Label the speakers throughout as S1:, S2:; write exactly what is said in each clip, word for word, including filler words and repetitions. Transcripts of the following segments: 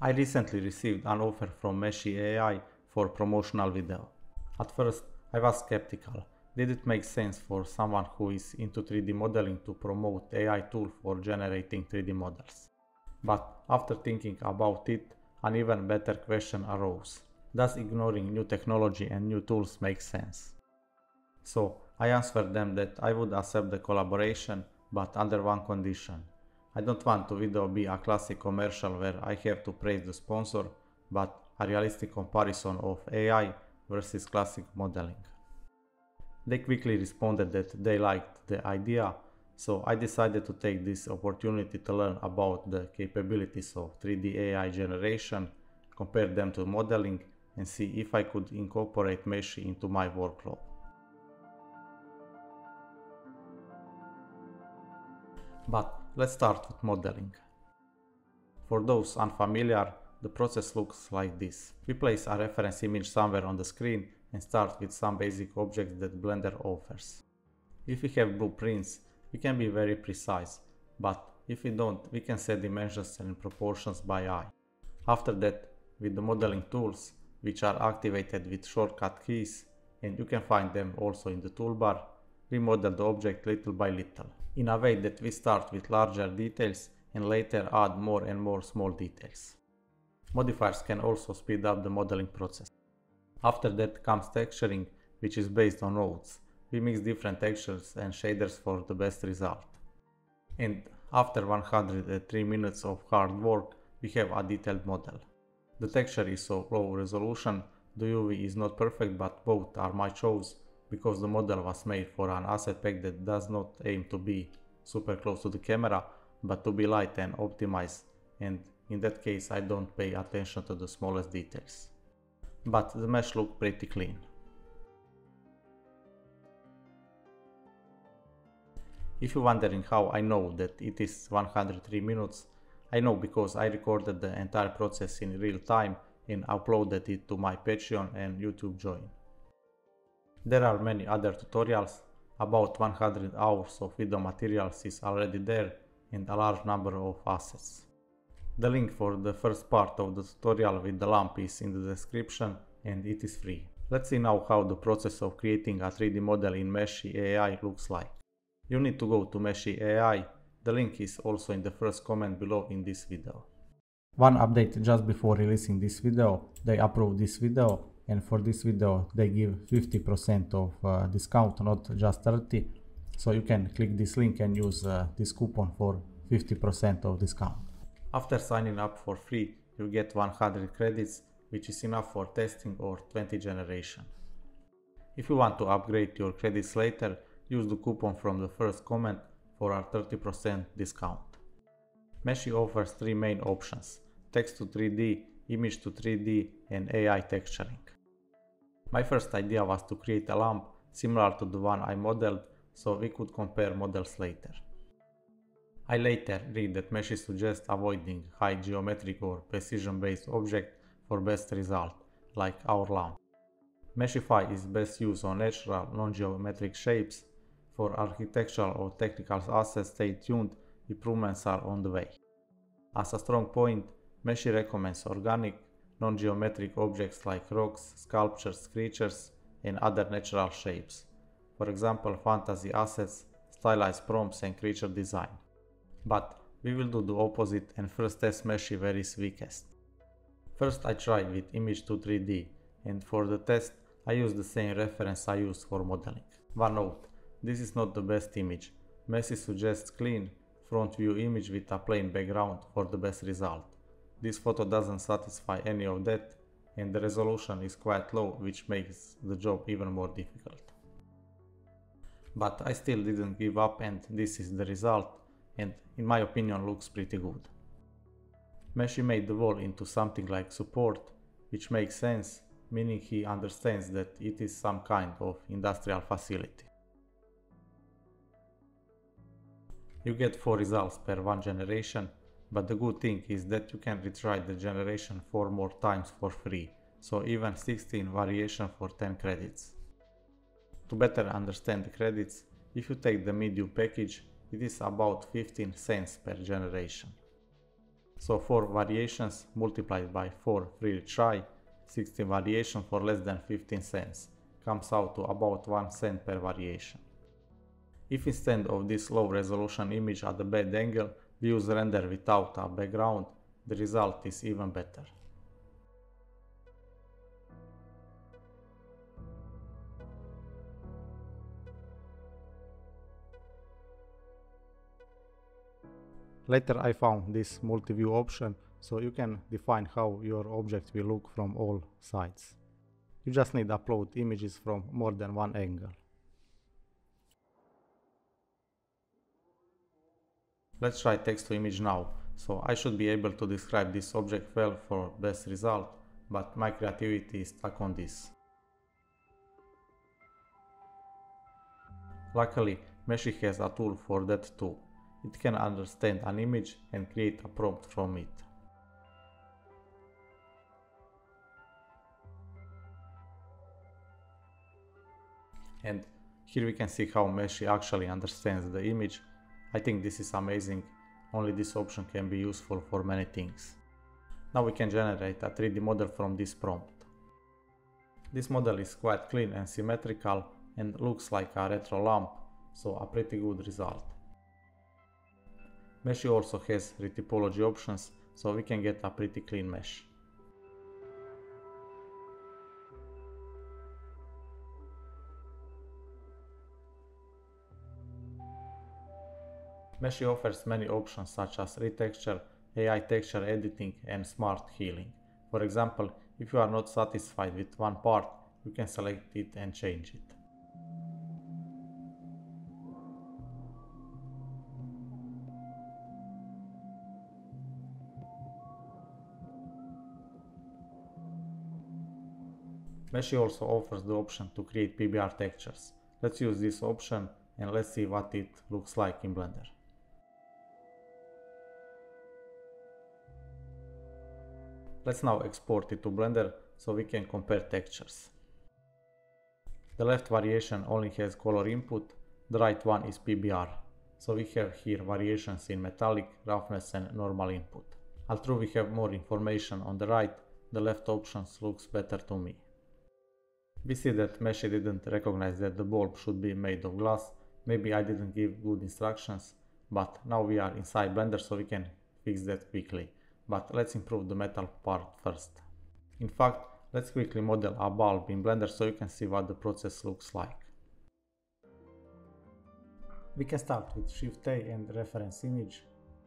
S1: I recently received an offer from Meshy A I for promotional video. At first, I was skeptical. Did it make sense for someone who is into three D modeling to promote A I tool for generating three D models? But after thinking about it, an even better question arose. Does ignoring new technology and new tools make sense? So I answered them that I would accept the collaboration, but under one condition. I don't want the video be a classic commercial where I have to praise the sponsor, but a realistic comparison of A I versus classic modeling. They quickly responded that they liked the idea, so I decided to take this opportunity to learn about the capabilities of three D A I generation, compare them to modeling, and see if I could incorporate Meshy into my workflow. But let's start with modeling. For those unfamiliar, the process looks like this. We place a reference image somewhere on the screen and start with some basic objects that Blender offers. If we have blueprints, we can be very precise, but if we don't, we can set dimensions and proportions by eye. After that, with the modeling tools, which are activated with shortcut keys, and you can find them also in the toolbar, we model the object little by little, in a way that we start with larger details and later add more and more small details. Modifiers can also speed up the modeling process. After that comes texturing, which is based on nodes. We mix different textures and shaders for the best result. And after one hundred three minutes of hard work, we have a detailed model. The texture is so low resolution, the U V is not perfect, but both are my choice because the model was made for an asset pack that does not aim to be super close to the camera, but to be light and optimized, and in that case I don't pay attention to the smallest details. But the mesh looked pretty clean. If you're wondering how I know that it is one hundred three minutes, I know because I recorded the entire process in real time and uploaded it to my Patreon and YouTube join. There are many other tutorials, about one hundred hours of video materials is already there and a large number of assets. The link for the first part of the tutorial with the lamp is in the description and it is free. Let's see now how the process of creating a three D model in Meshy A I looks like. You need to go to Meshy A I, the link is also in the first comment below in this video. One update just before releasing this video, they approved this video, and for this video they give fifty percent of uh, discount, not just thirty, so you can click this link and use uh, this coupon for fifty percent of discount. After signing up for free, you get one hundred credits, which is enough for testing or twenty generation. If you want to upgrade your credits later, use the coupon from the first comment for a thirty percent discount. Meshy offers three main options: text to three D, image to three D, and A I texturing. My first idea was to create a lamp similar to the one I modeled, so we could compare models later. I later read that Meshy suggests avoiding high geometric or precision-based objects for best result, like our lamp. Meshy five is best used on natural, non-geometric shapes. For architectural or technical assets, stay tuned, improvements are on the way. As a strong point, Meshy recommends organic, non-geometric objects like rocks, sculptures, creatures, and other natural shapes. For example, fantasy assets, stylized prompts, and creature design. But we will do the opposite and first test Meshy where is weakest. First I tried with image to three D, and for the test I used the same reference I used for modeling. One note, this is not the best image. Meshy suggests clean, front view image with a plain background for the best result. This photo doesn't satisfy any of that, and the resolution is quite low, which makes the job even more difficult. But I still didn't give up, and this is the result, and in my opinion looks pretty good. Meshy made the wall into something like support, which makes sense, meaning he understands that it is some kind of industrial facility. You get four results per one generation, but the good thing is that you can retry the generation four more times for free, so even sixteen variations for ten credits. To better understand the credits, if you take the medium package, it is about fifteen cents per generation. So four variations multiplied by four free try, sixteen variations for less than fifteen cents, comes out to about one cent per variation. If instead of this low resolution image at a bad angle, we use render without a background, the result is even better. Later I found this multi-view option, so you can define how your object will look from all sides. You just need to upload images from more than one angle. Let's try text to image now. So I should be able to describe this object well for best result, but my creativity is stuck on this. Luckily, Meshy has a tool for that too. It can understand an image and create a prompt from it. And here we can see how Meshy actually understands the image. I think this is amazing. Only this option can be useful for many things. Now we can generate a three D model from this prompt. This model is quite clean and symmetrical and looks like a retro lamp, so a pretty good result. Meshy also has retypology options, so we can get a pretty clean mesh. Meshy offers many options such as retexture, A I texture editing and smart healing. For example, if you are not satisfied with one part, you can select it and change it. Meshy also offers the option to create P B R textures. Let's use this option and let's see what it looks like in Blender. Let's now export it to Blender so we can compare textures. The left variation only has color input, the right one is P B R. So we have here variations in metallic, roughness and normal input. Although we have more information on the right, the left options looks better to me. We see that Meshy didn't recognize that the bulb should be made of glass. Maybe I didn't give good instructions, but now we are inside Blender so we can fix that quickly. But let's improve the metal part first. In fact, let's quickly model a bulb in Blender so you can see what the process looks like. We can start with Shift A and reference image.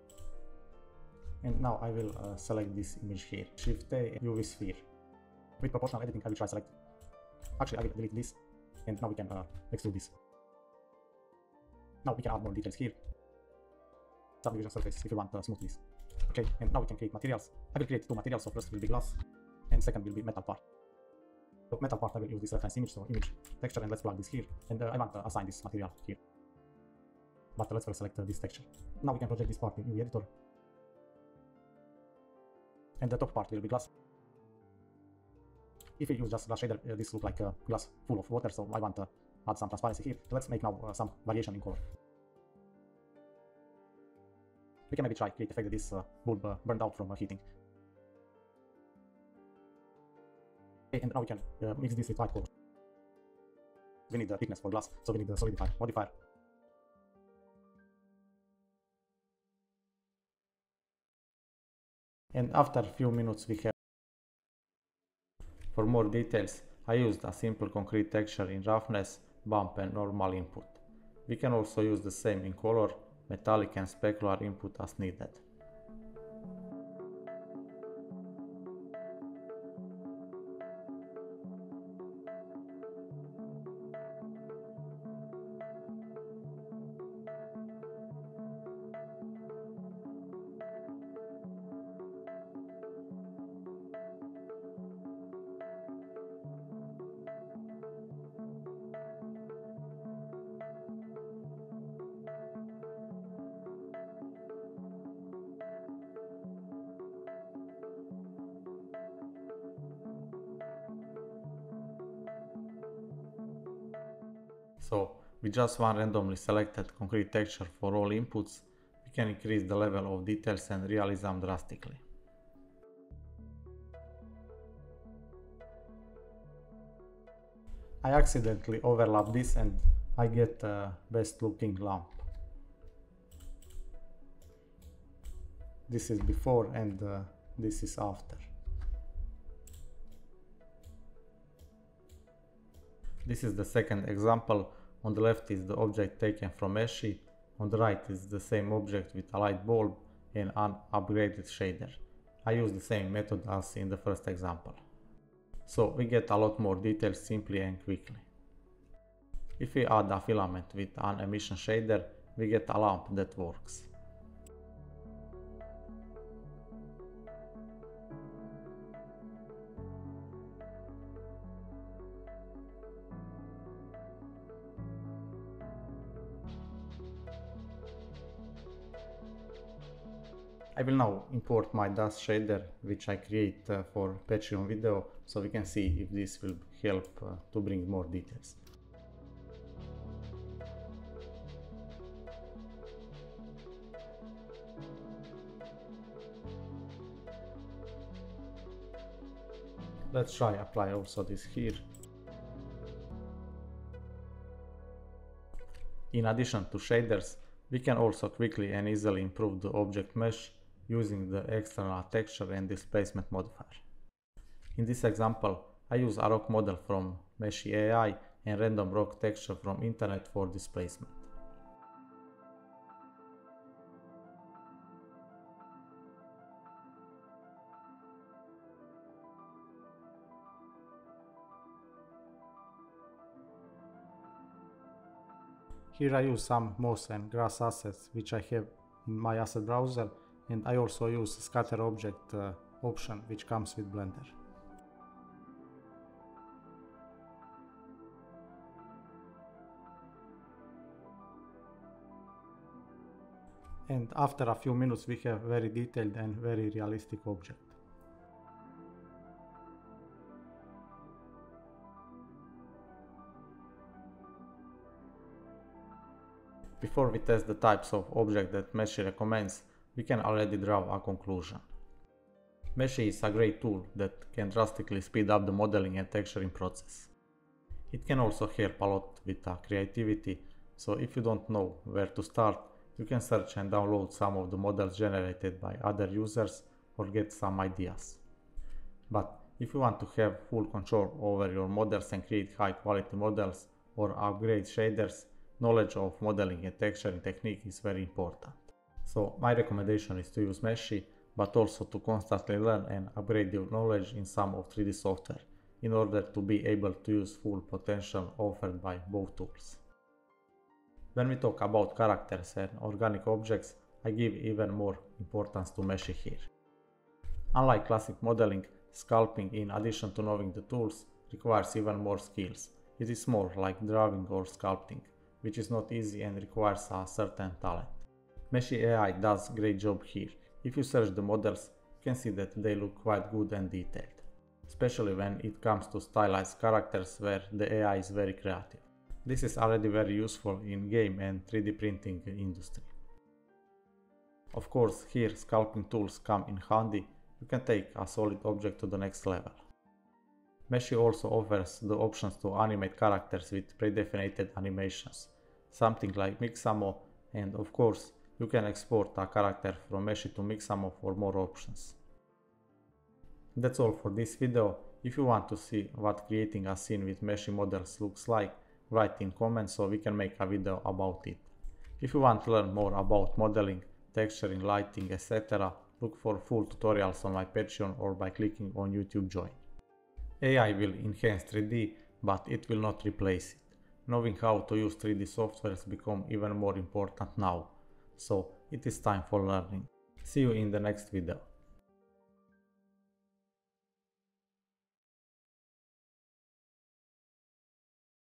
S1: And now I will uh, select this image here. Shift A and U V sphere. With proportional editing I will try select. Actually I will delete this and now we can uh, extrude this. Now we can add more details here. Subdivision surface if you want to uh, smooth this. Okay, and now we can create materials. I will create two materials, so first will be glass and second will be metal part. So metal part I will use this reference image, so image texture, and let's plug this here. And uh, I want to assign this material here. But let's first select uh, this texture. Now we can project this part in U V editor. And the top part will be glass. If we use just glass shader, uh, this looks like a glass full of water, so I want to add some transparency here. So let's make now uh, some variation in color. We can maybe try create effect that this uh, bulb uh, burned out from uh, heating. Okay, and now we can uh, mix this with white color. We need the thickness for glass, so we need the solidify modifier. And after a few minutes we have. For more details, I used a simple concrete texture in roughness, bump and normal input. We can also use the same in color, metallic and specular input as needed. So, with just one randomly selected concrete texture for all inputs, we can increase the level of details and realism drastically. I accidentally overlap this and I get a best looking lamp. This is before and uh, this is after. This is the second example. On the left is the object taken from Meshy, on the right is the same object with a light bulb and an upgraded shader. I use the same method as in the first example. So we get a lot more details simply and quickly. If we add a filament with an emission shader, we get a lamp that works. I will now import my dust shader, which I create uh, for Patreon video, so we can see if this will help uh, to bring more details. Let's try apply also this here. In addition to shaders, we can also quickly and easily improve the object mesh using the external texture and displacement modifier. In this example, I use a rock model from Meshy A I and random rock texture from internet for displacement. Here I use some moss and grass assets which I have in my asset browser, and I also use scatter object uh, option which comes with Blender. And after a few minutes we have very detailed and very realistic object. Before we test the types of object that Meshy recommends, we can already draw a conclusion. Meshy is a great tool that can drastically speed up the modeling and texturing process. It can also help a lot with uh, creativity, so if you don't know where to start, you can search and download some of the models generated by other users or get some ideas. But if you want to have full control over your models and create high quality models or upgrade shaders, knowledge of modeling and texturing technique is very important. So my recommendation is to use Meshy, but also to constantly learn and upgrade your knowledge in some of three D software in order to be able to use full potential offered by both tools. When we talk about characters and organic objects, I give even more importance to Meshy here. Unlike classic modeling, sculpting in addition to knowing the tools requires even more skills. It is more like drawing or sculpting, which is not easy and requires a certain talent. Meshy A I does a great job here. If you search the models, you can see that they look quite good and detailed, especially when it comes to stylized characters where the A I is very creative. This is already very useful in game and three D printing industry. Of course, here sculpting tools come in handy. You can take a solid object to the next level. Meshy also offers the options to animate characters with predefined animations, something like Mixamo, and of course, you can export a character from Meshy to Mixamo for more options. That's all for this video. If you want to see what creating a scene with Meshy models looks like, write in comments so we can make a video about it. If you want to learn more about modeling, texturing, lighting, et cetera, look for full tutorials on my Patreon or by clicking on YouTube Join. A I will enhance three D, but it will not replace it. Knowing how to use three D softwares become even more important now, so it is time for learning. See you in the next video.